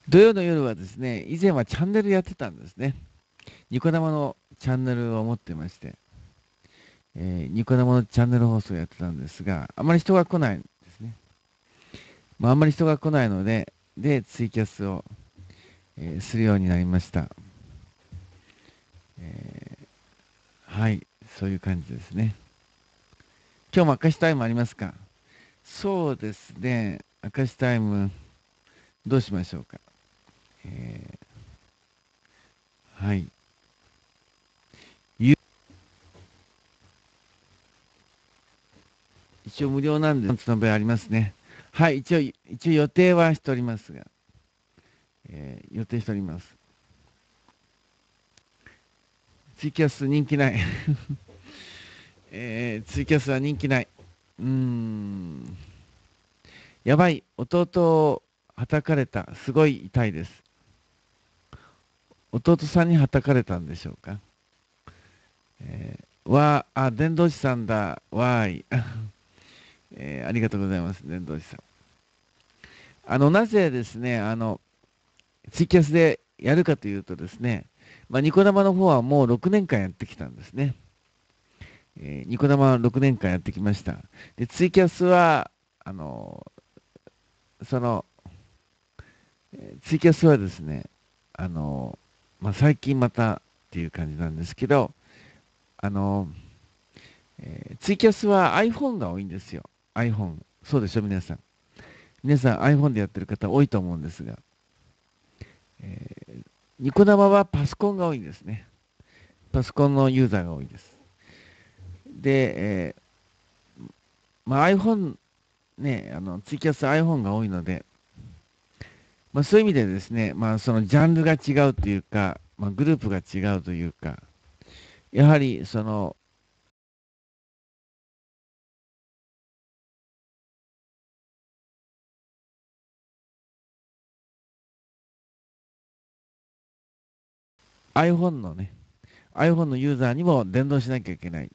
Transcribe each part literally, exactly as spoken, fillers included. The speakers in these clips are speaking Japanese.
土曜の夜はですね、以前はチャンネルやってたんですね。ニコ生のチャンネルを持ってまして、えーニコ生のチャンネル放送をやってたんですが、あまり人が来ないんですね。まあ、あんまり人が来ないので、で、ツイキャスを、えーするようになりました。えーはい、そういう感じですね。今日も明石タイムありますか？そうですね、明石タイム、どうしましょうか。えーはい。ゆ一応無料なんで、本日の場合ありますね。はい、一応、一応予定はしておりますが、えー予定しております。ツイキャス人気ない。えーツイキャスは人気ない。うーん。やばい。弟をはたかれた。すごい痛いです。弟さんにはたかれたんでしょうか。えー、わー、あ、伝道師さんだ。わーい。えーありがとうございます。伝道師さん。あの、なぜですね、あの、ツイキャスでやるかというとですね、まあ、ニコ生の方はもうろくねんかんやってきたんですね。えーニコ生はろくねんかんやってきました。で、ツイキャスは、あの、その、ツイキャスはですね、あの、まあ、最近またっていう感じなんですけど、あの、えーツイキャスは iPhone が多いんですよ。iPhone。そうでしょ、皆さん。皆さん iPhone でやってる方多いと思うんですが、えーニコ生はパソコンが多いんですね。パソコンのユーザーが多いです。で、えーまあ、iPhone ね、あの、ツイキャス iPhone が多いので、まあ、そういう意味でですね、まあ、そのジャンルが違うというか、まあ、グループが違うというか、やはりその iPhone のね、iPhone のユーザーにも伝導しなきゃいけない。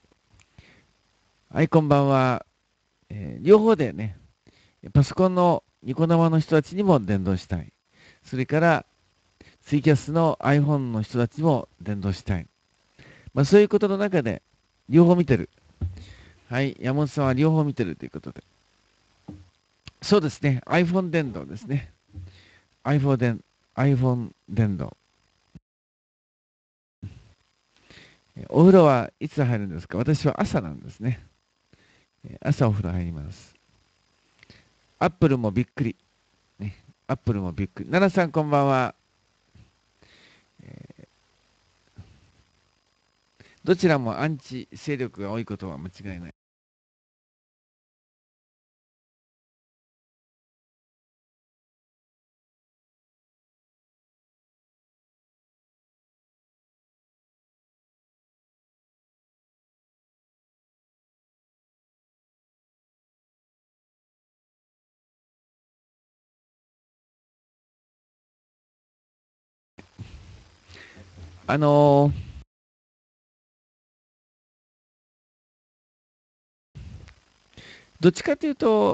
はい、こんばんは。えー両方でね、パソコンのニコ生の人たちにも伝導したい。それから、ツイキャスの iPhone の人たちにも伝導したい。まあ、そういうことの中で、両方見てる。はい、山本さんは両方見てるということで。そうですね、iPhone 伝導ですね。iPhone 伝、iPhone 伝導。お風呂はいつ入るんですか？私は朝なんですね。朝お風呂入ります。アップルもびっくり。ね、アップルもびっくり。奈々さんこんばんは。どちらもアンチ勢力が多いことは間違いない。あのーどっちかというと、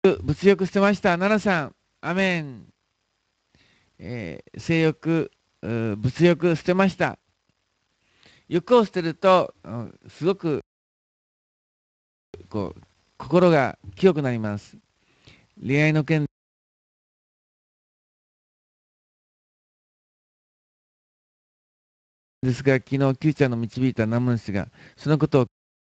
物欲捨てました。奈々さん、アメン。えー性欲、う物欲捨てました。欲を捨てると、うん、すごくこう心が清くなります。恋愛の件ですが、昨日、Q ちゃんの導いたナムン氏が、そのことを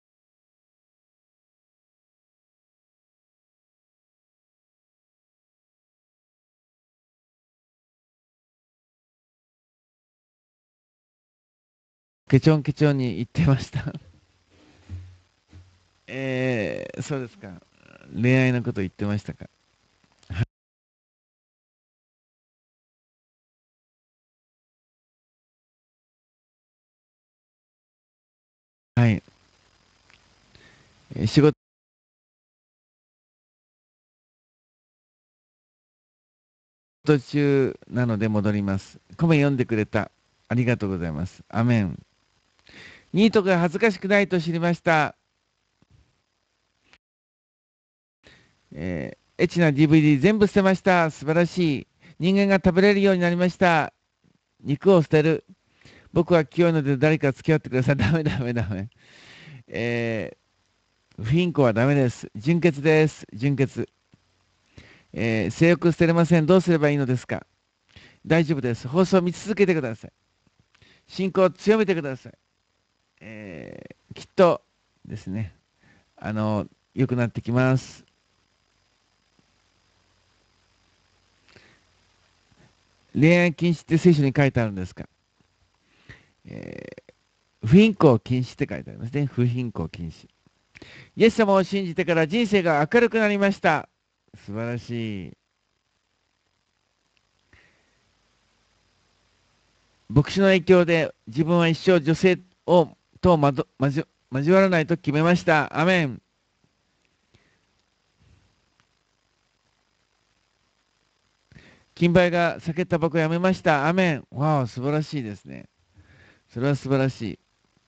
ケチョンケチョンに言ってました。えー、そうですか。恋愛のこと言ってましたか。はい。えー仕事中なので戻ります。コメ読んでくれた。ありがとうございます。アメン。ニートが恥ずかしくないと知りました。えーエッチな ディーブイディー 全部捨てました。素晴らしい。人間が食べれるようになりました。肉を捨てる。僕は清いので誰か付き合ってください。ダメダメダメ。えー、不貧困はダメです。純潔です。純潔。えー性欲捨てれません。どうすればいいのですか。大丈夫です。放送を見続けてください。信仰を強めてください。えーきっとですね、あの、良くなってきます。恋愛禁止って聖書に書いてあるんですか。えー不貧困禁止って書いてありますね。不貧困禁止。イエス様を信じてから人生が明るくなりました。素晴らしい。牧師の影響で自分は一生女性をとまど交交わらないと決めました。アメン。金杯が酒タバコやめました。アメン。わあ、素晴らしいですね。それは素晴らしい。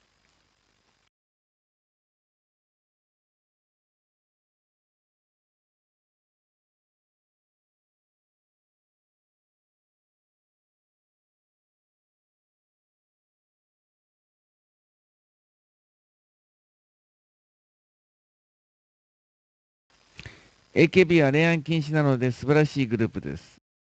エーケービー は恋愛禁止なので素晴らしいグループです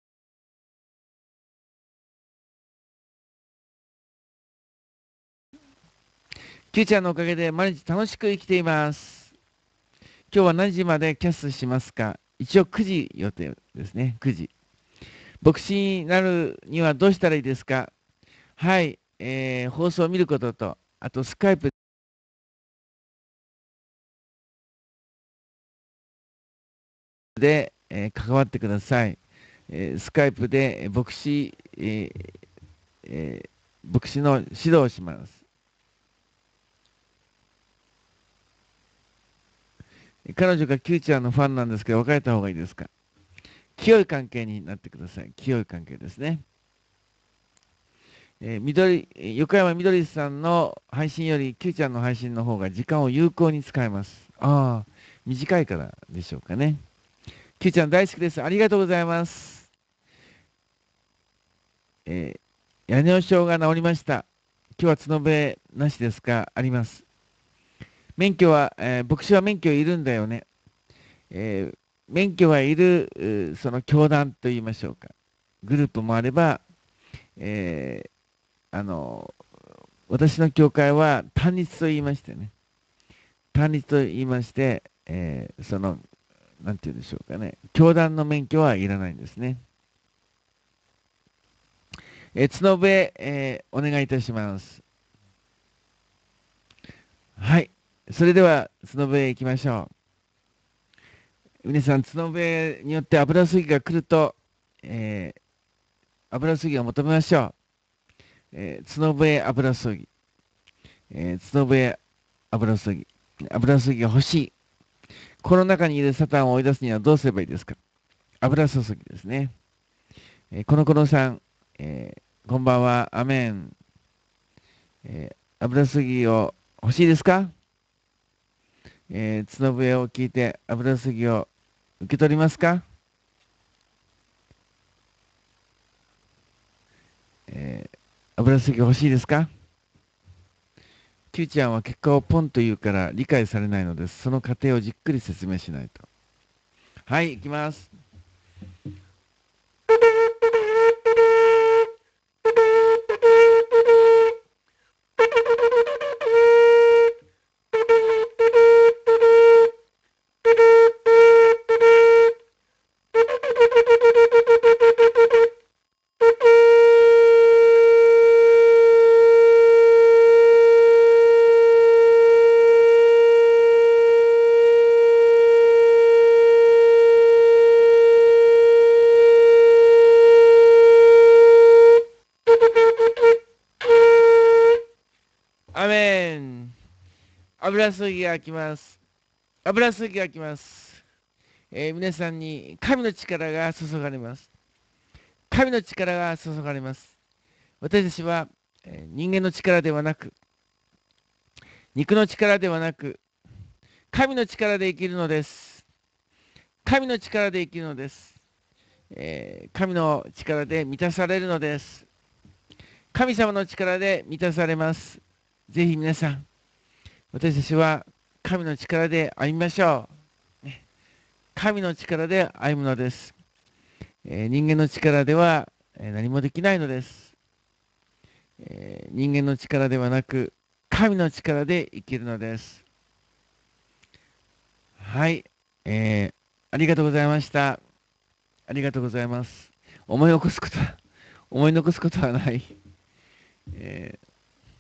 。Q ちゃんのおかげで毎日楽しく生きています。今日は何時までキャスしますか。一応くじ予定ですね。くじ。牧師になるにはどうしたらいいですか。はい、えー放送を見ることと、あとスカイプで、えー関わってください。えースカイプでえー牧師、えーえー牧師の指導をします。彼女が Q ちゃんのファンなんですけど、別れた方がいいですか。清い関係になってください。清い関係ですね。えー、緑、横山みどりさんの配信より Q ちゃんの配信の方が時間を有効に使えます。ああ、短いからでしょうかね。Q ちゃん大好きです。ありがとうございます。えー、屋根の症が治りました。今日は角笛なしですか。あります。免許は、えー牧師は免許いるんだよね。えー免許がいる、うーその教団といいましょうか。グループもあれば、えーあの、私の教会は単立と言いましてね。単立と言いまして、えーその、なんて言うんでしょうかね。教団の免許はいらないんですね。えー角笛、えーお願いいたします。はい。それでは、角笛行きましょう。皆さん、角笛によって油すぎが来ると、えー油すぎを求めましょう。えー角笛油そぎ。えー角笛油そぎ。油そぎが欲しい。この中にいるサタンを追い出すにはどうすればいいですか。油注ぎですね。えーこのこのさん、えーこんばんは。アメン。えー油すぎを欲しいですか。えー角笛を聞いて油すぎを受け取りますか？えー、油すぎ欲しいですか？ Q ちゃんは結果をポンと言うから理解されないのです。その過程をじっくり説明しないと。はい、いきます。アメン。油注ぎが来ます。油注ぎが来ます。えー皆さんに神の力が注がれます。神の力が注がれます。私たちは、えー人間の力ではなく、肉の力ではなく、神の力で生きるのです。神の力で生きるのです。えー神の力で満たされるのです。神様の力で満たされます。ぜひ皆さん、私たちは神の力で歩みましょう。ね、神の力で歩むのです。えー人間の力ではえー何もできないのです。えー人間の力ではなく、神の力で生きるのです。はい、えーありがとうございました。ありがとうございます。思い起こすことは、思い残すことはない。えー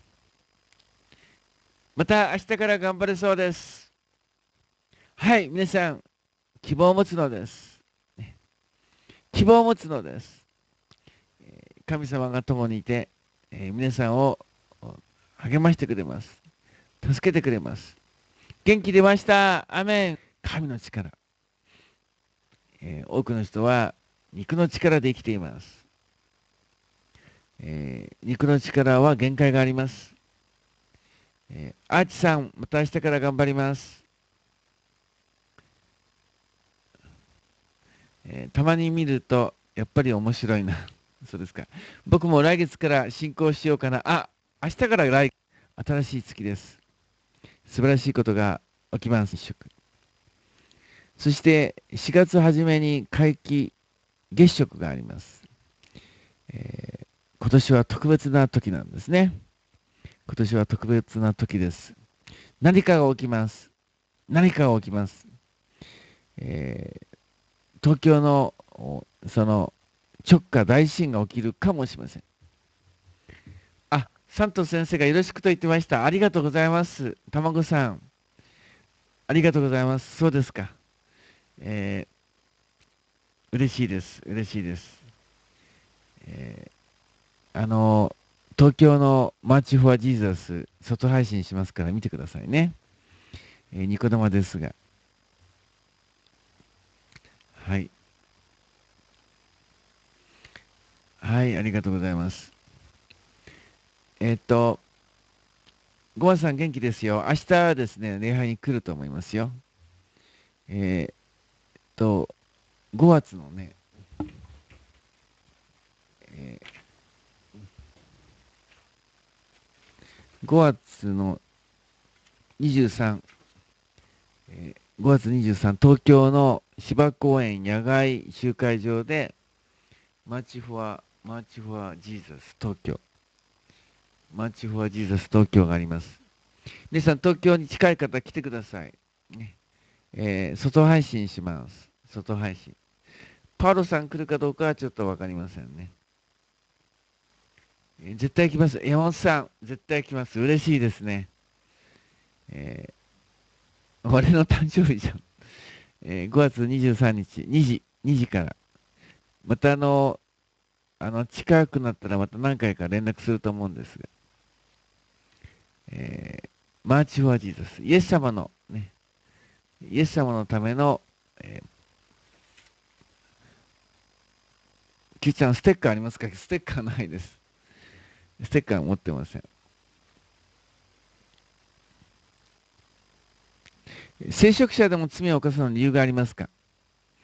また明日から頑張れそうです。はい、皆さん、希望を持つのです。希望を持つのです。神様が共にいて、えー皆さんを励ましてくれます。助けてくれます。元気出ました。アメン。神の力。えー多くの人は肉の力で生きています。えー肉の力は限界があります。えーアーチさん、また明日から頑張ります。えーたまに見ると、やっぱり面白いな。そうですか。僕も来月から進行しようかな。あ、明日から来、新しい月です。素晴らしいことが起きます。そしてしがつ初めに皆既月食があります。えー今年は特別な時なんですね。今年は特別な時です。何かが起きます。何かが起きます。えー東京のその直下大地震が起きるかもしれません。あ、サント先生がよろしくと言ってました。ありがとうございます。たまごさん、ありがとうございます。そうですか。えー嬉しいです。嬉しいです。えーあの、東京のマーチフォアジーザス、外配信しますから見てくださいね。えーニコ生ですが。はい。はい、ありがとうございます。えーっと、ごまさん元気ですよ。明日ですね、礼拝に来ると思いますよ。えーっと、ごがつのね、えーごがつのにじゅうさん、えーごがつにじゅうさん、東京の芝公園野外集会場で、マーチフォア、マーチフォアジーザス東京、マーチフォアジーザス東京があります。皆さん、東京に近い方来てください。ねえー外配信します。外配信。パウロさん来るかどうかはちょっとわかりませんね。えー絶対来ます。山本さん、絶対来ます。嬉しいですね。えー俺の誕生日じゃん。えーごがつにじゅうさんにち、にじ、にじから。またあの、あの、近くなったらまた何回か連絡すると思うんですが、えーマーチ・フォア・ジーザス、イエス様の、ね、イエス様のための、えー、キューちゃん、ステッカーありますか？ステッカーないです。ステッカー持ってません。聖職者でも罪を犯すのに理由がありますか？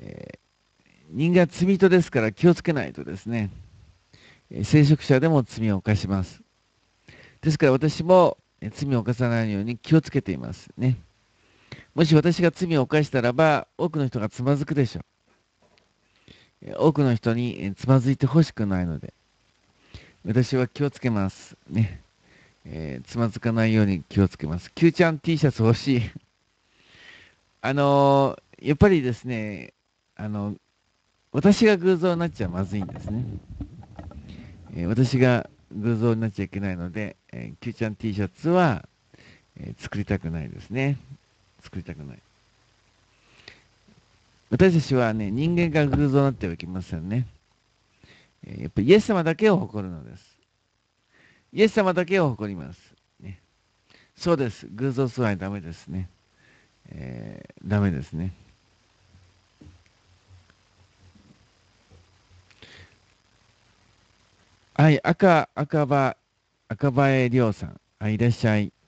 えー人間は罪人ですから気をつけないとですね、聖職者でも罪を犯します。ですから私も罪を犯さないように気をつけていますね。もし私が罪を犯したらば、多くの人がつまずくでしょう。多くの人につまずいてほしくないので、私は気をつけますね。えーつまずかないように気をつけます。Q ちゃん T シャツ欲しい。あのーやっぱりですね、あの、私が偶像になっちゃまずいんですね。えー私が偶像になっちゃいけないので、えー、Q ちゃん T シャツは、えー作りたくないですね。作りたくない。私たちはね、人間が偶像になってはいけませんね。えーやっぱりイエス様だけを誇るのです。イエス様だけを誇ります。ね、そうです。偶像崇拝ダメですね。えー、ダメですね。はい、赤、赤羽、赤羽亮さん。はい、いらっしゃい。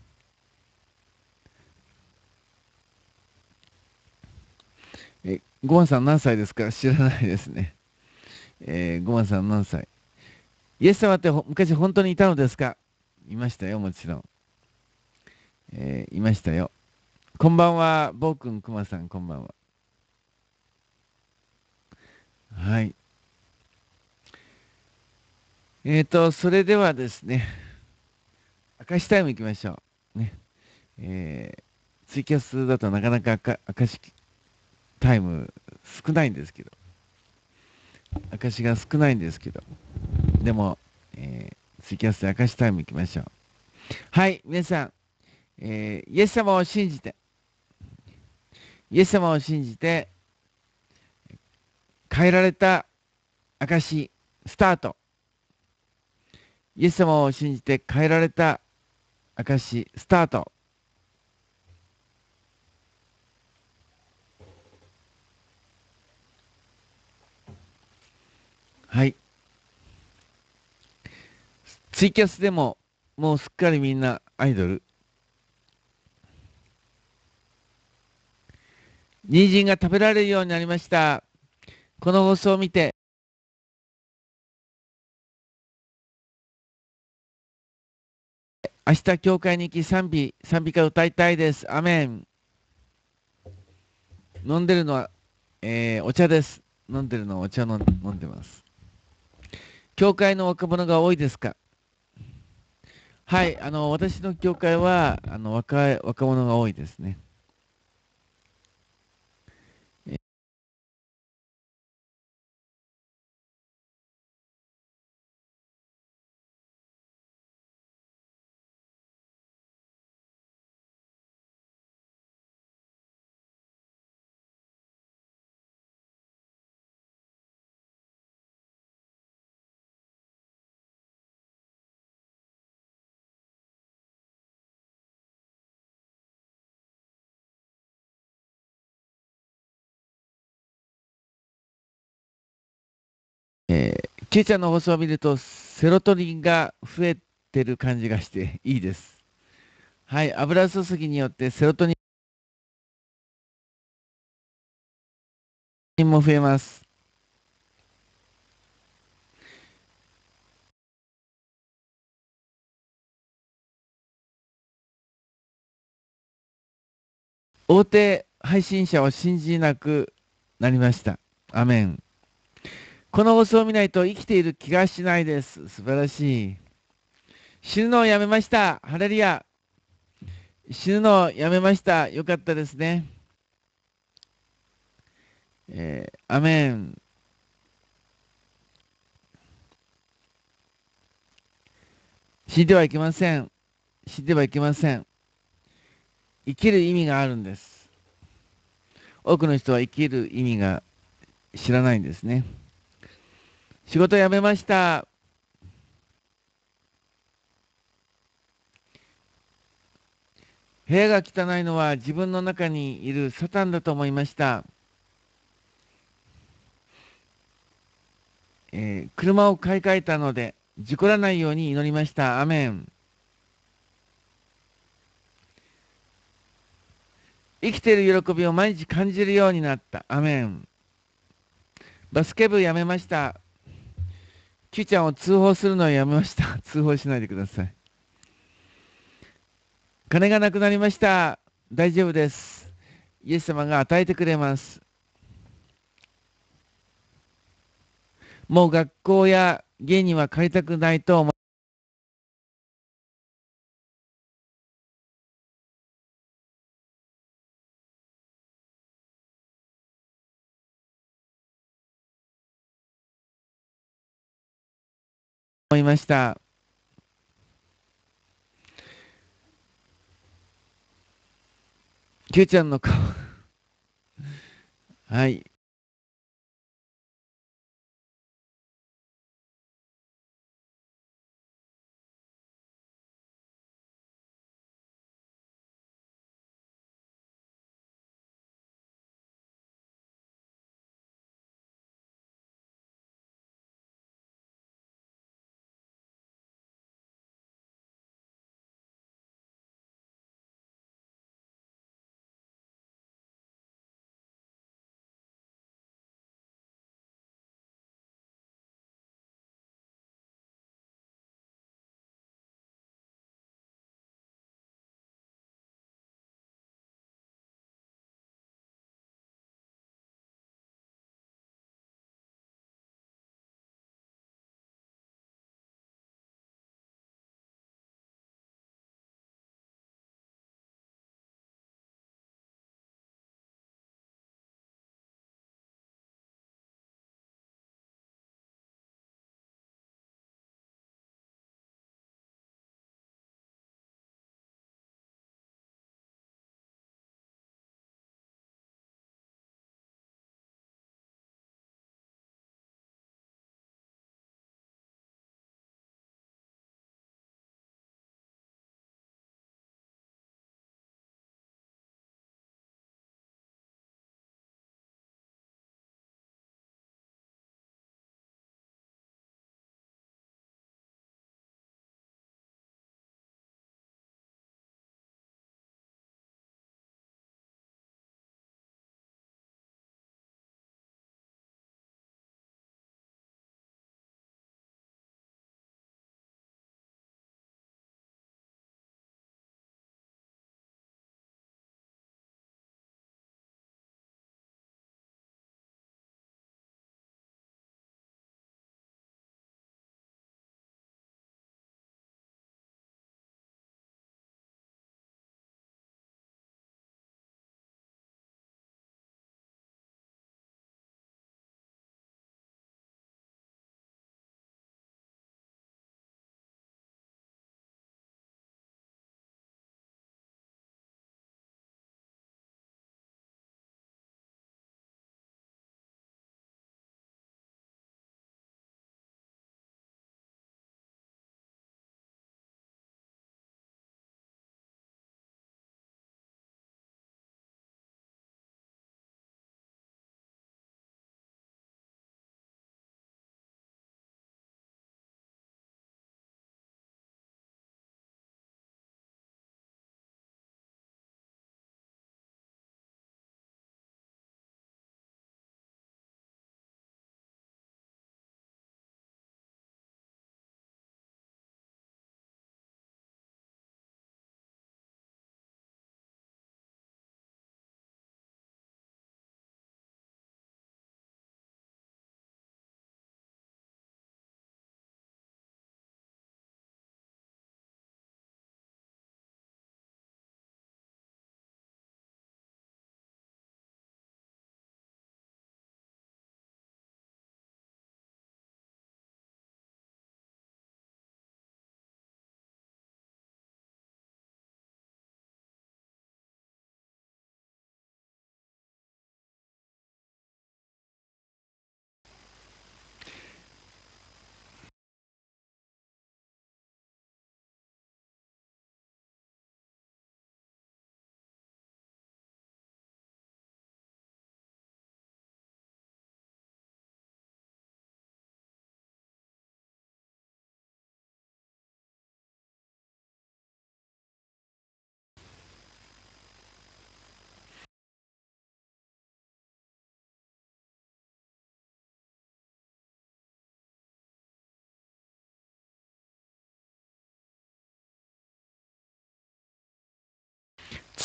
え、ゴマさん何歳ですか？知らないですね。えー、ゴマさん何歳？イエス様ってほ昔本当にいたのですか？いましたよ、もちろん。えーいましたよ。こんばんは、ぼうくん、くまさん、こんばんは。はい。えーと、それではですね、明石タイム行きましょう。ね。えーツイキャスだとなかなか赤明石タイム少ないんですけど、明石が少ないんですけど、でも、えーツイキャスで明石タイム行きましょう。はい、皆さん、えーイエス様を信じて、イエス様を信じて、変えられた証、スタート。イエス様を信じて変えられた証、スタート。はい。ツイキャスでも、もうすっかりみんなアイドル。人参が食べられるようになりました。この放送を見て、明日教会に行き賛美、賛美歌を歌いたいです。アメン。飲んでるのは、えーお茶です。飲んでるのはお茶の飲んでます。教会の若者が多いですか？はい、あの、私の教会は、あの、若い、若者が多いですね。えー、キューちゃんの放送を見ると、セロトニンが増えてる感じがしていいです。はい、油注ぎによってセロトニンも増えます。大手配信者を信じなくなりました。アメン。この放送を見ないと生きている気がしないです。素晴らしい。死ぬのをやめました。ハレルヤ。死ぬのをやめました。よかったですね。えーアメン。死んではいけません。死んではいけません。生きる意味があるんです。多くの人は生きる意味が知らないんですね。仕事辞めました。部屋が汚いのは自分の中にいるサタンだと思いました。えー車を買い替えたので、事故らないように祈りました。アメン。 生きている喜びを毎日感じるようになった。アメン。バスケ部やめました。Q ちゃんを通報するのをやめました。通報しないでください。金がなくなりました。大丈夫です。イエス様が与えてくれます。もう学校や家には帰りたくないと思いました。Q ちゃんの顔。はい。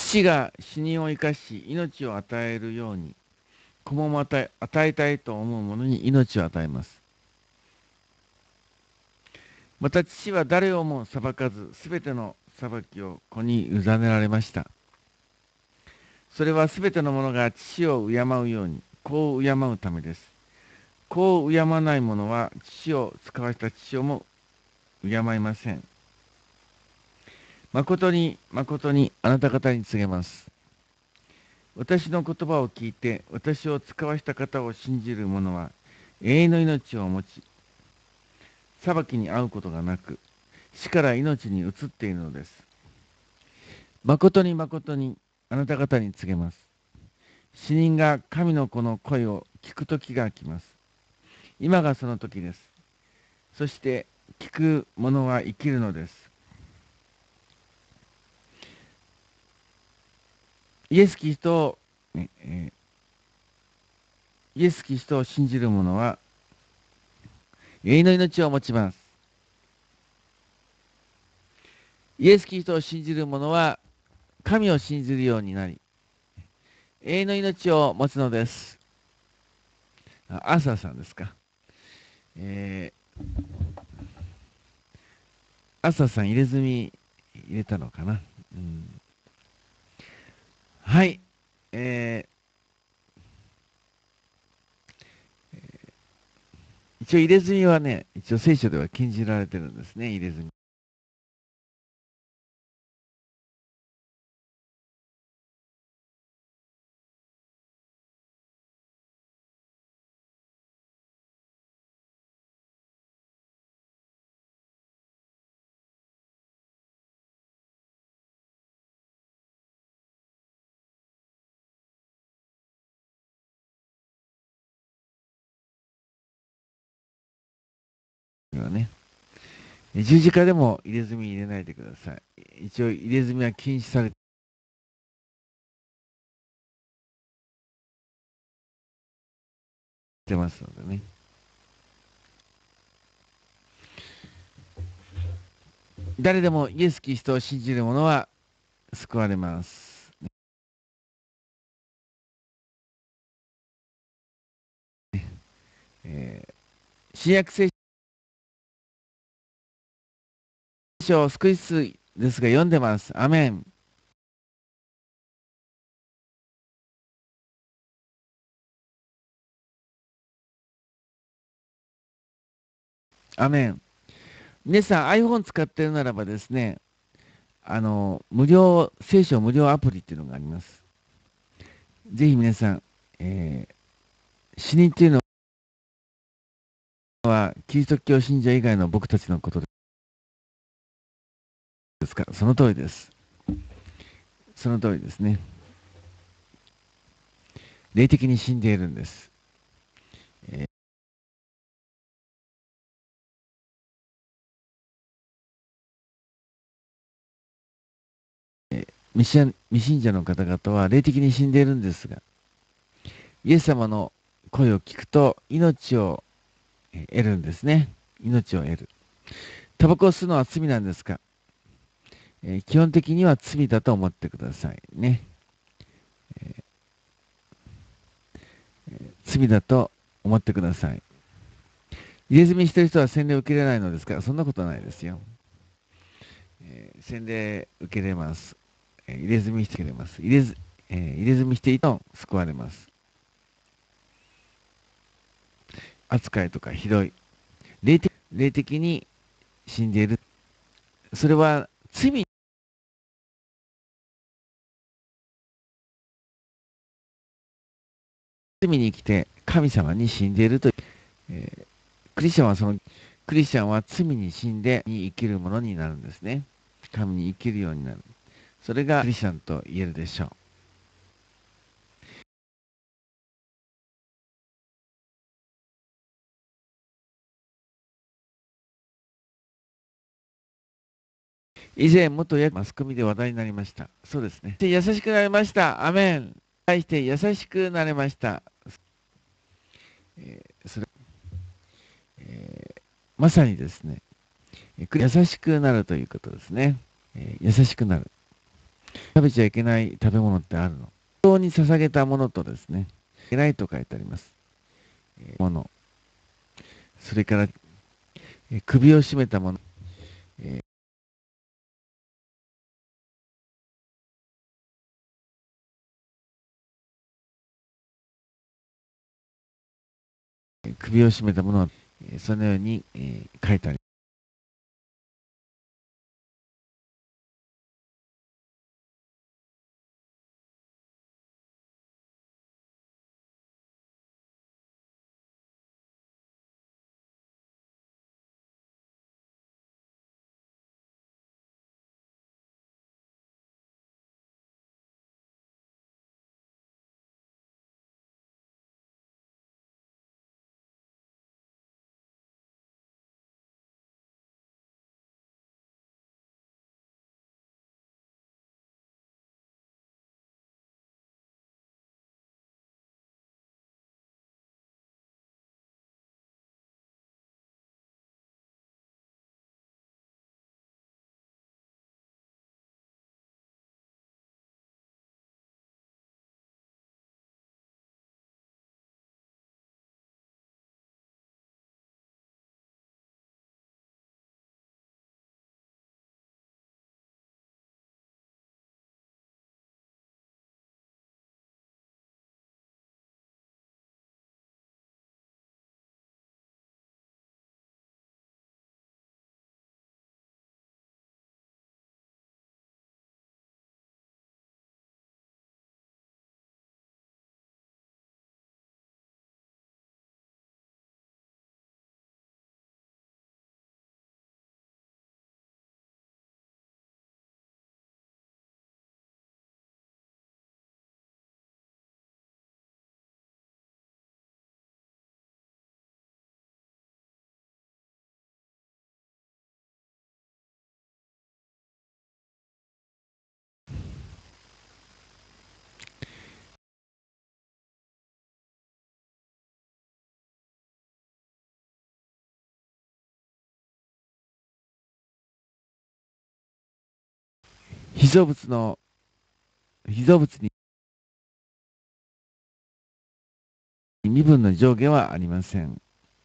父が死人を生かし命を与えるように、子も与え、与えたいと思う者に命を与えます。また父は誰をも裁かず、すべての裁きを子に委ねられました。それはすべての者が父を敬うように、子を敬うためです。子を敬わない者は父を使わした父をも敬いません。誠に誠にあなた方に告げます。私の言葉を聞いて私を使わした方を信じる者は永遠の命を持ち、裁きに遭うことがなく、死から命に移っているのです。誠に誠にあなた方に告げます。死人が神の子の声を聞く時が来ます。今がその時です。そして聞く者は生きるのです。イエス・キリストを、えーイエス・キリストを信じる者は永遠の命を持ちます。イエス・キリストを信じる者は神を信じるようになり、永遠の命を持つのです。あ、アーサーさんですか。えー、アーサーさん入れ墨入れたのかな。うん、はい。えー、一応入れ墨はね、一応聖書では禁じられてるんですね、入れ墨。はね、十字架でも入れ墨入れないでください。一応入れ墨は禁止されてますのでね。誰でもイエス・キリストを信じる者は救われます。えー、新約聖書救い書ですが読んでます。アメン。アメン。皆さん iPhone 使ってるならばですね、あの、無料、聖書無料アプリっていうのがあります。ぜひ皆さん、えー、死人っていうのは、キリスト教信者以外の僕たちのことですか？その通りです。その通りですね。霊的に死んでいるんです。えー未信未信者の方々は霊的に死んでいるんですが、イエス様の声を聞くと命を得るんですね。命を得る。タバコを吸うのは罪なんですか？えー基本的には罪だと思ってくださいね。罪だと思ってください。入れ墨してる人は洗礼を受けれないのですから、そんなことはないですよ。えー洗礼受けれます。えー入れ墨してくれます。入れず、えー入れ墨していと救われます。扱いとかひどい。霊的霊的に死んでいる。それは罪、罪に生きて神様に死んでいるという、えークリスチャンはその、クリスチャンは罪に死んでに生きるものになるんですね。神に生きるようになる。それがクリスチャンと言えるでしょう。以前、元やマスコミで話題になりました。そうですね。優しくなりました。アメン。対して優しくなれました。えーそれえーまさにですね、優しくなるということですね。えー優しくなる。 食べちゃいけない食べ物ってあるの。人に捧げたものとですね、いけないと書いてあります。えーもの。それから、えー首を絞めたもの。えー首を絞めたものは、えーそのように、えー書いてあります。被造物の、被造物に身分の上下はありません。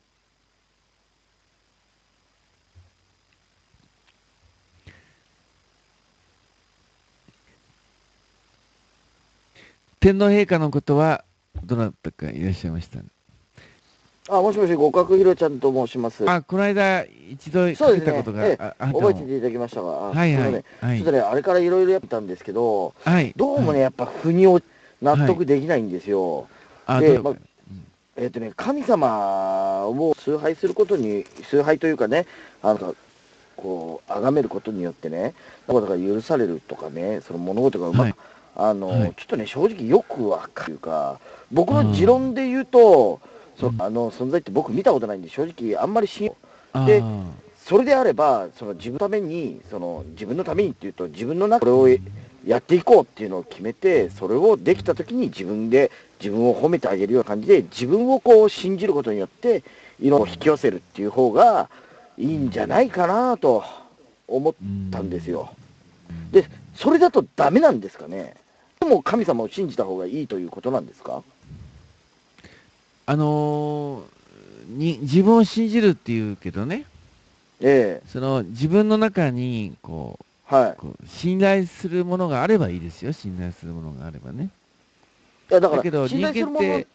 天皇陛下のことは、どなたかいらっしゃいましたね。 あ、もしもし、五角ひろちゃんと申します。 あ、この間、一度そうですね。 かけたことがええ、 ああったの。 覚えてていただきましたが、あはいはい。 すみません。 はい。 ちょっとね、あれからいろいろやってたんですけど、 はい。 どうもね、 はい。 やっぱ腑に落納はい。 得できないんですよ。 あ、どで、 うか。 まあ、えっとね、神様を崇拝することに、崇拝というかね、あの、こう、崇めることによってね、なことが許されるとかね、その物事がうまく、 はい。 あの、 はい。 ちょっとね、正直よくわかるか、僕の持あ論で言うと、 あ。うん。 そあの存在って僕見たことないんで、正直あんまり信用で、 あそれであれば、その自分のために、その自分のためにっていうと、自分の中でこれをやっていこうっていうのを決めて、それをできたときに自分で自分を褒めてあげるような感じで、自分をこう信じることによって、色を引き寄せるっていう方がいいんじゃないかなと思っあ。うたんですよ。 ん。 で、それだとダメなんですかね。でも神様を信じた方がいいということなんですか？ あのーに、自分を信じるっていうけどね、 ええ、 その自分の中に、こう、 はい。 こう信頼するものがあればいいですよ。信頼するものがあればね。 いや、だからだけど、 信人頼するもの、 間って、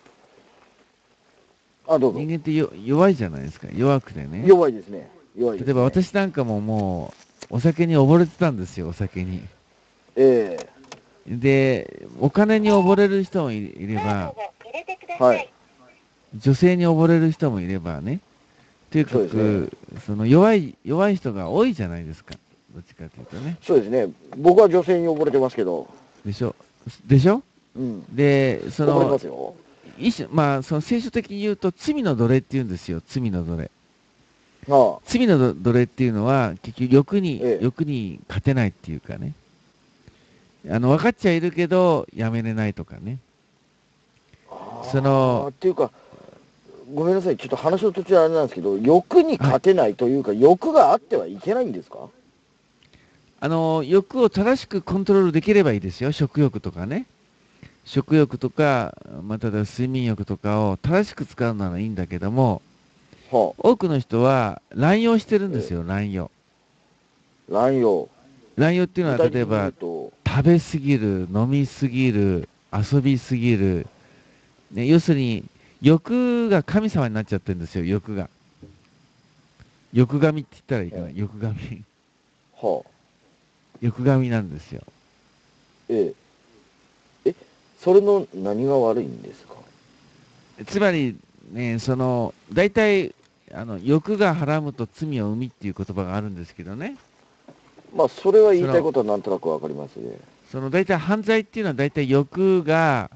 あ、どうぞ。 人間ってよ弱いじゃないですか。弱くてね。 弱いですね。弱いで例えばすね。 私なんかももう、お酒に溺れてたんですよ、お酒に。 ええ、 で、お金に溺れる人もいいれば、 はい。 女性に溺れる人もいればね。とにかそうですね。 く、その弱い、弱い人が多いじゃないですか。どっちかというとね。 そうですね。僕は女性に溺れてますけど、 でしょでしょうん。 で、そ溺れてまの、 すよ。 一種、まあ、その聖書的に言うと、罪の奴隷って言うんですよ。罪の奴隷。 はあ、 罪の奴隷っていうのは、結局欲に、 ええ。 欲に勝てないっていうかね。あの、分かっちゃいるけど、やめれないとかね。その、 ああ、っていうか、ごめんなさい。ちょっと話の途中あれなんですけど、欲にはい。 勝てないというか、欲があってはいけないんですか？ あの、欲を正しくコントロールできればいいですよ。食欲とかね。食欲とか、また、睡眠欲とかを正しく使うならいいんだけども、 はあ、 多くの人は乱用してるんですえよ、乱用。 乱用。 乱用っていうのは、 具体的に言例えば、 うと、 食べすぎる、飲みすぎる、遊びすぎる、ね、要するに、欲が神様になっちゃってるんですよ、欲が。欲神って言ったらいいかな、 は欲神。 あ、はあ、 欲神なんですよ。 ええ、え、それの何が悪いんですか？ つまり、ね、その、大体、あの、欲がはらむと罪を生みっていう言葉があるんですけどね。 まあ、それは言いたいその、 ことはなんとなくわかりますね。 その大体犯罪っていうのは大体欲が、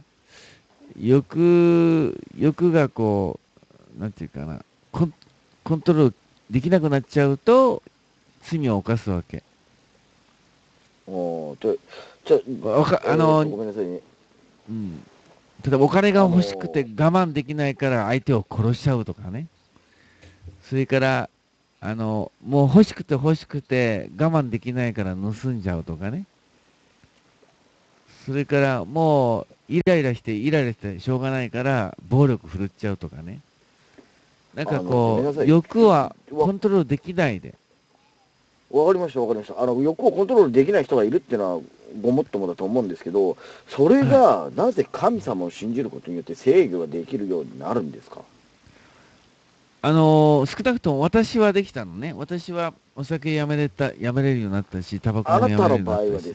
欲、欲がこう、なんていうかな、コン、コントロールできなくなっちゃうと、罪を犯すわけ。 おーと、じゃ、 わか、あえっと、 の、 ごめんなさいね。 うん。例えばお金があ欲しくて我の慢できないから相手を殺しちゃうとかね。それから、あの、もう欲しくて欲しくて我慢できないから盗んじゃうとかね。それからもうイライラしてイライラしてしょうがないから暴力振るっちゃうとかね。なんかあの、ごめんこう、 なさい。 欲はわ、 コントロールできないで。 わかりました、わかりました。あの、欲をコントロールできない人がいるっていうのは、ごもっともだと思うんですけど、それはい。 が、なぜ神様を信じることによって制御ができるようになるんですか？ あのー少なくとも私はできたのね。私はお酒やめれた、やめれるようになったし、タバコあもやめれるようになたの場なったし。 合はです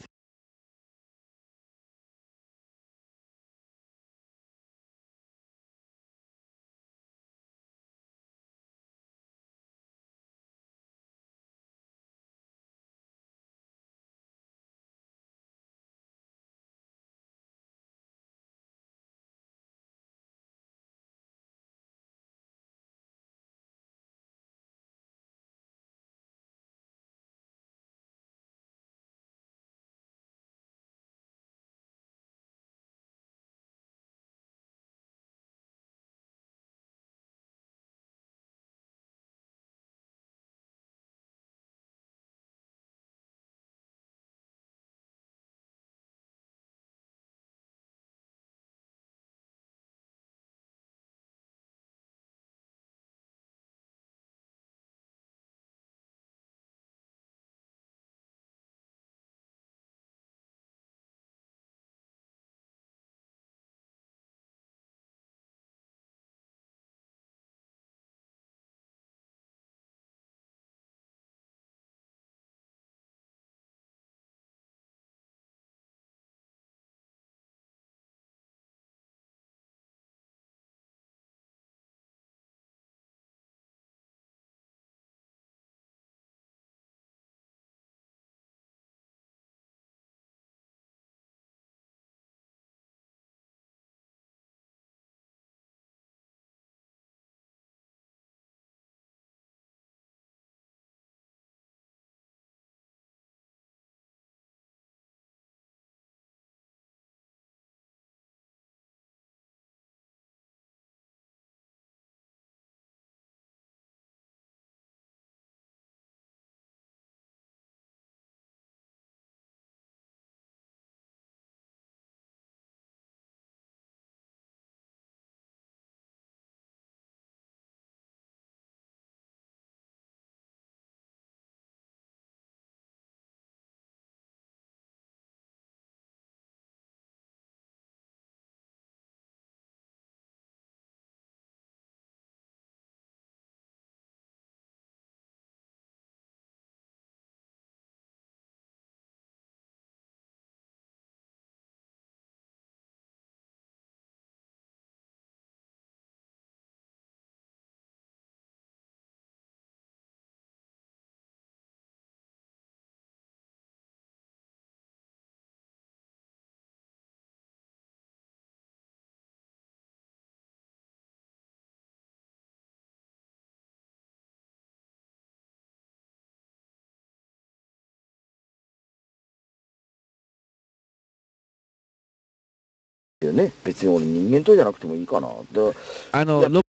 よね。別に俺人間とじゃなくてもいいかな。だあの、 いや、 ロ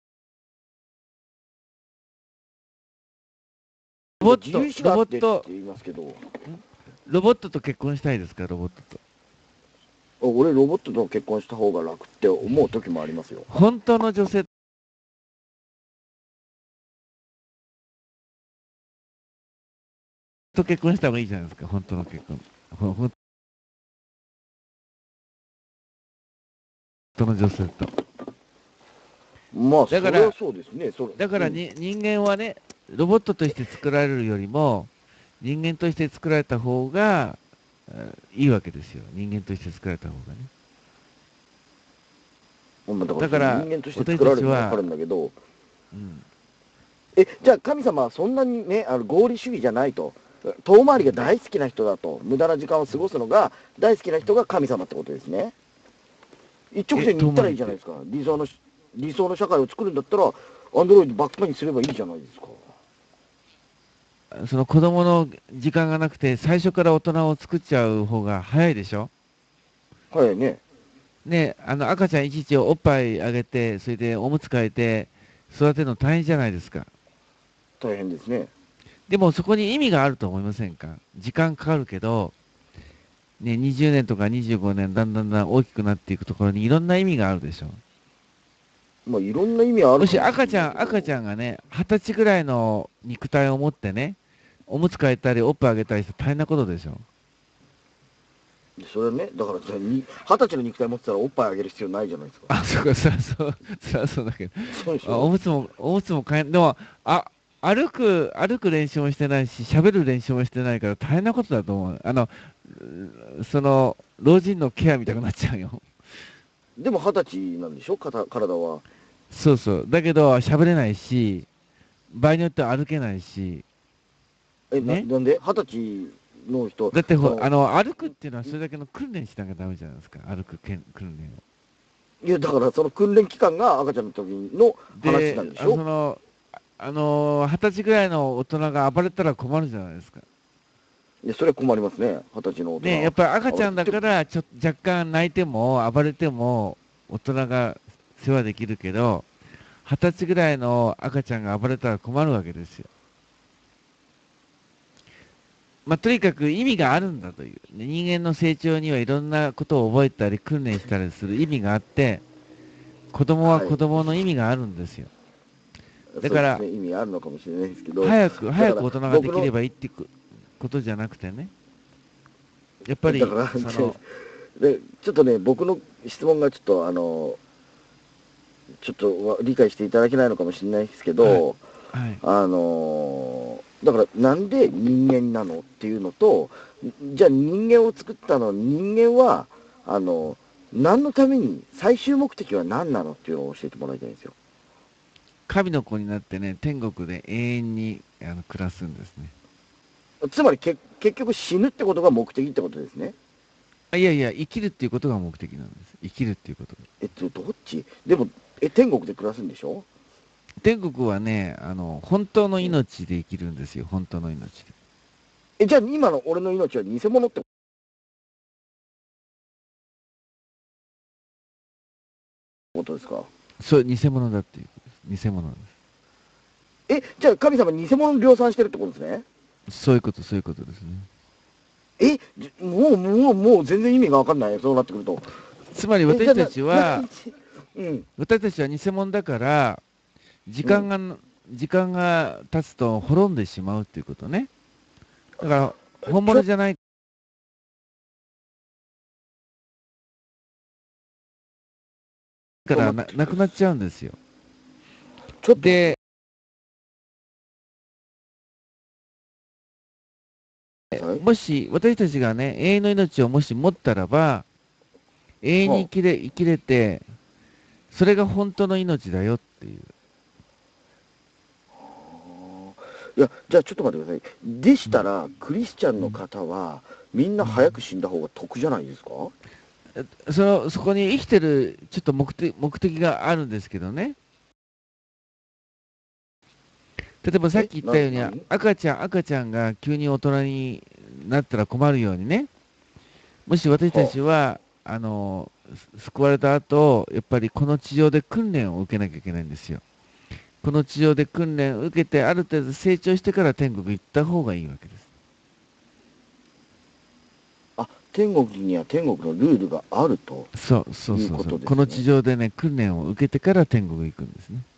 ボット、 自由意志がロあってってボット、 言いますけど、 んロボットと結婚したいですか、ロボットと。 俺、ロボットと結婚した方が楽って思う時もありますよ。 本当の女性と結婚した方がいいじゃないですか、本当の結婚。ほ本当の女性と。 まあ、そだかられはそうですね。それだからに、人間はね、ロボットとして作られるよりも、人間として作られた方が、えーいいわけですよ。人間として作られた方がね。 うんまあだだからから人間として私作られたちは、 るのは分かるんだけど、 うん、 え、じゃあ神様はそんなにね、あの合理主義じゃないと。遠回りが大好きな人だと。無駄な時間を過ごすのが大好きな人が神様ってことですね。一直え、 線に言ったらいい遠回りって。 じゃないですか。理想のし、理想の社会を作るんだったら、アンドロイドばっかりにすればいいじゃないですか。 その子供の時間がなくて、最初から大人を作っちゃう方が早いでしょ。 はいね。 ね、あの赤ちゃんいちいちおっぱいあげて、それでおむつ替えて、育てるの大変じゃないですか。 大変ですね。 でもそこに意味があると思いませんか。時間かかるけど、ね、にじゅうねんとかにじゅうごねん、だんだんだん大きくなっていくところにいろんな意味があるでしょ。 まあいろんな意味あるもしかもしれ赤ちゃん、 ないけど。 赤ちゃんがね、はたちぐらいの肉体を持ってね、おむつ替えたり、おっぱいあげたりして大変なことでしょ。 それはね、だからそれに、二十歳の肉体持ってたらおっぱいあげる必要ないじゃないですか。 あ、そうか、そりゃそう、そりゃそうだけど。あ、おそうでしょ。 むつも、おむつも変え、でも、あ、歩く、歩く練習もしてないし、喋る練習もしてないから大変なことだと思う。あの、うその、老人のケアみたいになっちゃうよ。 でも二十歳なんでしょ、体体は。 そうそう。だけど、喋れないし、場合によっては歩けないし、 え、な、 ね。 なんで二十歳の人、 だってほ、あその、 の、歩くっていうのはそれだけの訓練しなきゃダメじゃないですか。歩くけん訓練を。 いや、だからその訓練期間が赤ちゃんの時の話なで、あんでしょ。 その、あのー、二十歳ぐらいの大人が暴れたら困るじゃないですか。 いや、それは困りますね。二十歳の大人ね、やは。 っぱり赤ちゃんだあれって、 からちょっと若干泣いても暴れても大人が世話できるけど、二十歳ぐらいの赤ちゃんが暴れたら困るわけですよ。まあ、とにかく意味があるんだという。人間の成長にはいろんなことを覚えたり訓練したりする意味があって、子供ははい。 子供の意味があるんですよ。だから、 そうですね、意味あるのかもしれないですけど、 早く、 だから早く大人がで僕の、 きればいいってこことじゃなくてね。やっぱり、 だから、 その、 で、ちょっとね、僕の質問がちょっと、あの、ちょっとわ理解していただけないのかもしれないですけはい、 ど、 はい。 あのだからなんで人間なのっていうのと、じゃあ人間を作ったの、人間は、あの、何のために、最終目的は何なのっていうのを教えてもらいたいんですよ。 神の子になってね、天国で永遠にあの暮らすんですね。 つまりけ結局死ぬってことが目的ってことですね。 あいやいや、生きるっていうことが目的なんです。生きるっていうことが。 えっと、どっちでも、え、天国で暮らすんでしょ。 天国はね、あの、本当のうん。 命で生きるんですよ。本当の命で。 え、じゃあ今の俺の命は偽物ってことですか。 そう、偽物だっていうことです。偽物なんでえ、じゃあ神様偽物を量産してるってことですね。 す。そういうこと、そういうことですね。 え、じもう、もう、もう全然意味がわかんない。そうなってくると。 つまりえ、じゃあ私たな、な、 ちは、 うん、 私たちは偽物だから、時うん。 間が、時間が経つと滅んでしまうっていうことね。だから、本ちょ、 物じゃないからな、 ちょっと待ってくなくなっちゃうんですよ。 ちょっと待ってで、 ください。 もし私たちがね、永遠の命をもし持ったらば、永遠には生きれ、生きれて、それが本当の命だよっていう。 あ、いや、じゃあちょっと待ってください。でしうん、 たら、クリスチャンのうん、 方は、みんなうん。 早く死んだ方が得じゃないですか。 その、そこに生きてる、ちょっと目的、目的があるんですけどね。例えばさっえ、 き言っな、 たように、 何赤ちゃん、赤ちゃんが急に大人になったら困るようにね。もし私たはちは、あの、す救われた後、やっぱりこの地上で訓練を受けなきゃいけないんですよ。この地上で訓練を受けて、ある程度成長してから天国行った方がいいわけです。 天国には天国のルールがあるとそうそういうそうそう。 ことですね。 この地上でね、訓練を受けてから天国行くんですね。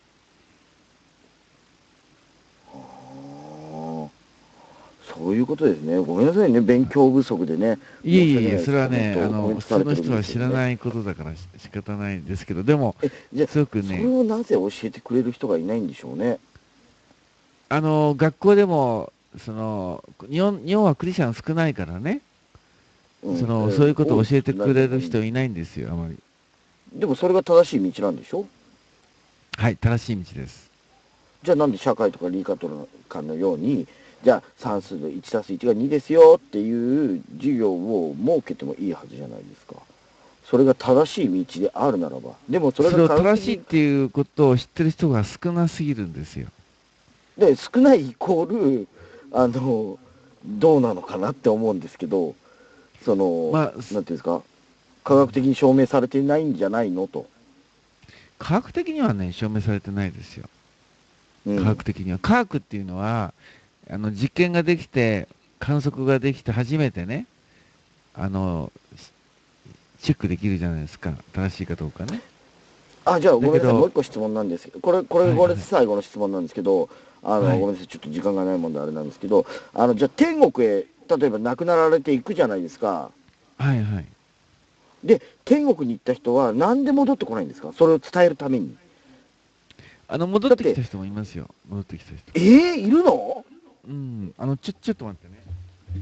あーそういうことですね。ごめんなさいね、勉強不足でね。 いえ申し訳いえいえ、それないですけど、本はね、あの、 当コメント普通のされてるん人は知らですけどね。 ないことだからし仕方ないんですけど、でも、 え、じゃあ、 すごくそれね、 をなぜ教えてくれる人がいないんでしょうね。 あの、学校でも、その、日本、日本はクリスチャン少ないからね、 うん、えその、そういうことをー多い、 教えてく少ないでも、うん。 れる人いないんですよ、あまり。 でもそれが正しい道なんでしょ？ はい、正しい道です。 じゃあなんで社会とか理科とかのように、じゃあ算数のいちたすいちがにですよっていう授業を設けてもいいはずじゃないですか。それが正しい道であるならば。でもそれそれをが科学正しいっ的ていうことを知ってる人が少なすぎるんですよ。 で、少ないイコール、あの、どうなのかなって思うんですけど、その、 まあ、すなんていうんですか、科学的うんに証明されていないんじゃないのと。 科学的にはね、証明されてないですよ。科うん。 学的には。科学っていうのは、あの、実験ができて、観測ができて初めてね、あの、チェックできるじゃないですか。正しいかどうかね。 あ、じゃあごめんなさい。もうだけど、 一個質問なんですけど、これ、これ、これはいはい。 最後の質問なんですけど、あの、 はい。 ごめんなさい。ちょっと時間がないもんであれなんですけど、あの、じゃあ天国へ、例えば亡くなられていくじゃないですか。 はいはい。 で、天国に行った人はなんで戻ってこないんですか？それを伝えるために。 あの、戻っだって、 てきた人もいますよ。戻ってきた人。 えー、いるの？ うん。あの、ちょ、ちょっと待ってね。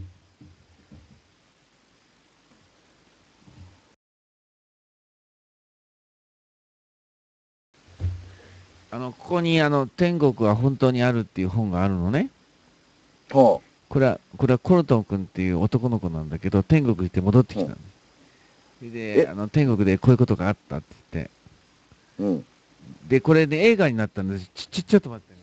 あの、ここに、あの、天国は本当にあるっていう本があるのね。 はこれは、これはコルトン君っていう男の子なんだけど、天国行って戻ってあ、うん。 きたんです。それで、 え、 あの、天国でこういうことがあったって言って。 うん。 で、これで映画になったんです。ち、ち、ちょっと待ってね。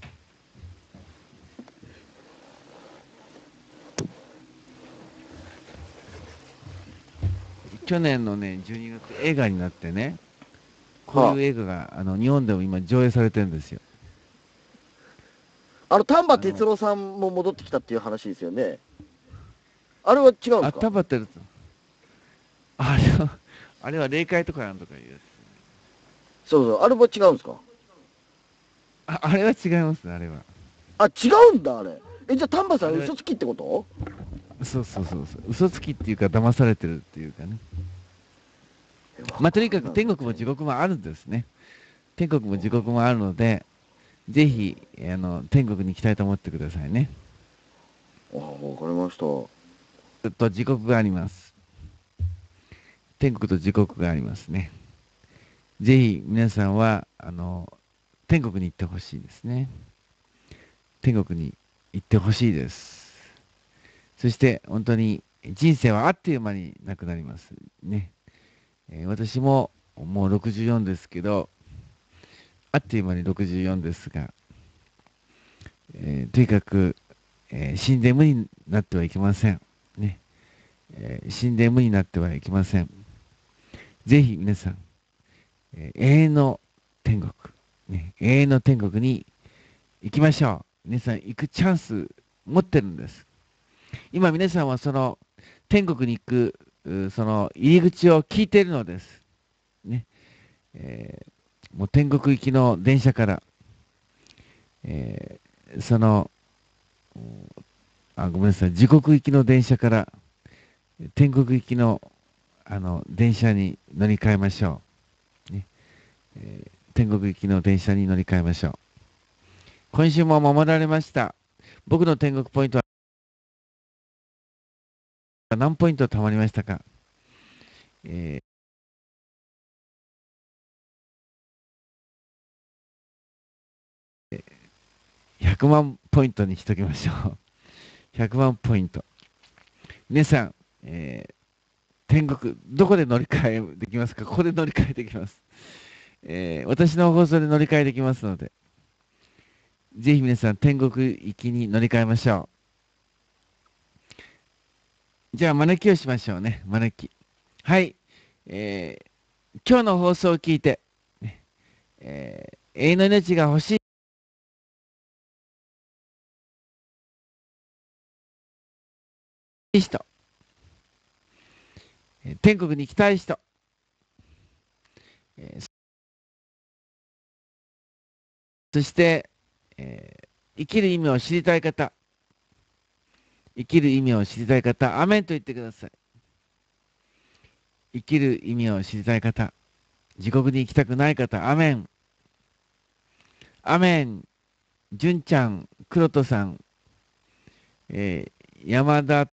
去年のね、じゅうにがつ映画になってね、こういうは映画が、あの、日本でも今上映されてるんですよ。 あ。あの、丹波あの、 哲郎さんも戻ってきたっていう話ですよね。あれは違うんであ、 すか？ 田畑ると、あれは、あれは霊界とかなんとかいうやつ。 そうそう、あれは違うんですか？ あ、あれは違いますね、あれは。 あ、違うんだ、あれ。え、じゃあ丹波さあれは、 ん嘘つきってこと？ そうそうそうそう。嘘つきっていうか、騙されてるっていうかね。 え、わまあ、とにかくかんない、 天国も地全然。 獄もあるんですね。天国も地獄もあるので、ぜひ、あの、天国に行きたいと思ってくださいね。 あ、わかりました。 ずっと地獄があります。天国と地獄がありますね。ぜひ皆さんは、あの、天国に行ってほしいですね。天国に行ってほしいです。そして本当に人生はあっという間になくなりますね。えー私ももうろくじゅうよんですけど、あっという間にろくじゅうよんですが、えーとにかく、えー死んで無になってはいけません。ね。えー死んで無になってはいけません。ぜひ皆さん、えー永遠の天国、ね、永遠の天国に行きましょう。皆さん行くチャンス持ってるんです。今皆さんはその天国に行くその入り口を聞いているのです。ね。えーもう天国行きの電車から、えーその、あ、ごめんなさい、地獄行きの電車から天国行きのあの電車に乗り換えましょう。ね。えー天国行きの電車に乗り換えましょう。今週も守られました。僕の天国ポイントは何ポイント貯まりましたか？えーひゃくまんポイントにしときましょう。ひゃくまんポイント。皆さん、えー天国、どこで乗り換えできますか？ここで乗り換えできます。えー私の放送で乗り換えできますので、ぜひ皆さん、天国行きに乗り換えましょう。じゃあ、招きをしましょうね。招き。はい。えー今日の放送を聞いて、ねえー永遠の命が欲しい人、 天国に行きたい人、えーそして、えー生きる意味を知りたい方、生きる意味を知りたい方、アメンと言ってください。生きる意味を知りたい方、地獄に行きたくない方、アメン。アメン。純ちゃん、黒人さん、えー山田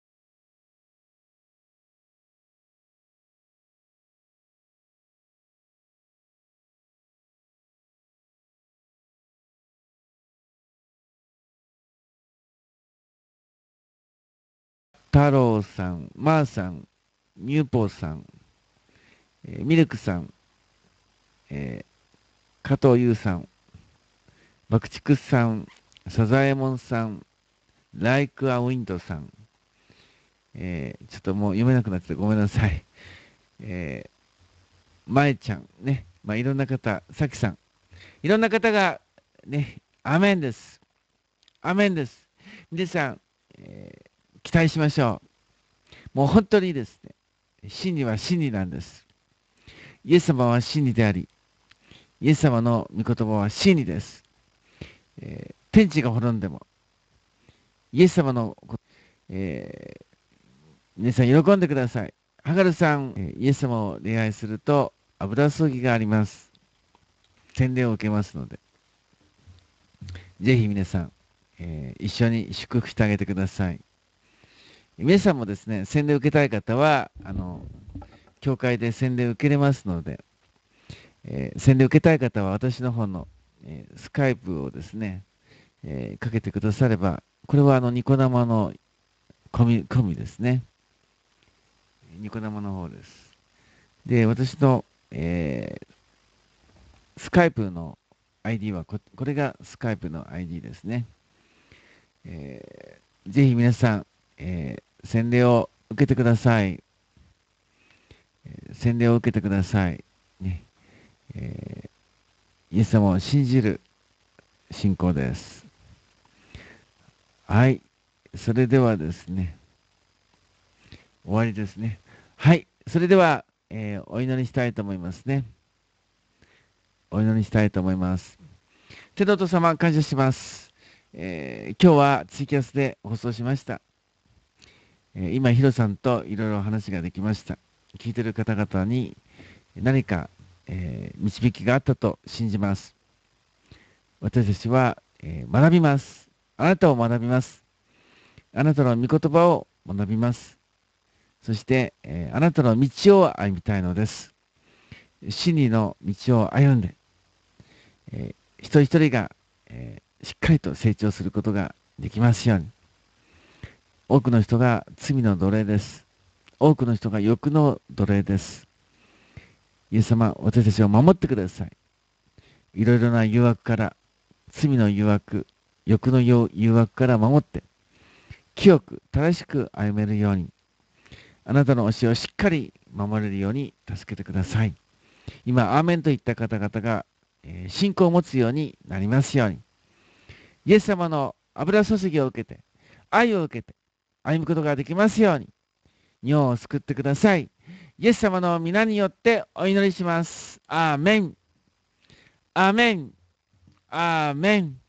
太郎さん、マーさん、ミューポーさん、えーミルクさん、えー加藤優さん、爆竹さん、サザエモンさん、ライクアウィンドさん、えーちょっともう読めなくなっててごめんなさい。えー、まえちゃん、ね、まあ、いろんな方、さきさん、いろんな方が、ね、アメンです。アメンです。皆さん、えー期待しましょう。もう本当にですね、真理は真理なんです。イエス様は真理であり、イエス様の御言葉は真理です。えー天地が滅んでも、イエス様のこ、えー皆さん喜んでください。ハガルさん、えーイエス様を恋愛すると油注ぎがあります。洗礼を受けますので、ぜひ皆さん、えー一緒に祝福してあげてください。皆さんもですね、洗礼を受けたい方は、あの、教会で洗礼を受けれますので、えー洗礼を受けたい方は私の方の、えースカイプをですね、えーかけてくだされば、これはあのニコ生の込み込みですね。ニコ生の方です。で、私の、えースカイプの アイディー はこ、これがスカイプの アイディー ですね。えーぜひ皆さん、えー洗礼を受けてください。えー洗礼を受けてください。ねえーイエス様を信じる信仰です。はい。それではですね、終わりですね。はい。それでは、えーお祈りしたいと思いますね。お祈りしたいと思います。天のお父様、感謝します。えー今日はツイキャスで放送しました。えー今、ヒロさんといろいろ話ができました。聞いている方々に何か、えー導きがあったと信じます。私たちは、えー学びます。あなたを学びます。あなたの御言葉を学びます。そして、えーあなたの道を歩みたいのです。真理の道を歩んで、えー一人一人が、えーしっかりと成長することができますように。多くの人が罪の奴隷です。多くの人が欲の奴隷です。イエス様、私たちを守ってください。いろいろな誘惑から、罪の誘惑、欲の誘惑から守って、清く正しく歩めるように、あなたの教えをしっかり守れるように助けてください。今、アーメンといった方々が、えー信仰を持つようになりますように。イエス様の油注ぎを受けて、愛を受けて、歩むことができますように、日本を救ってください。イエス様の皆によってお祈りします。アーメン。アーメン。アーメン。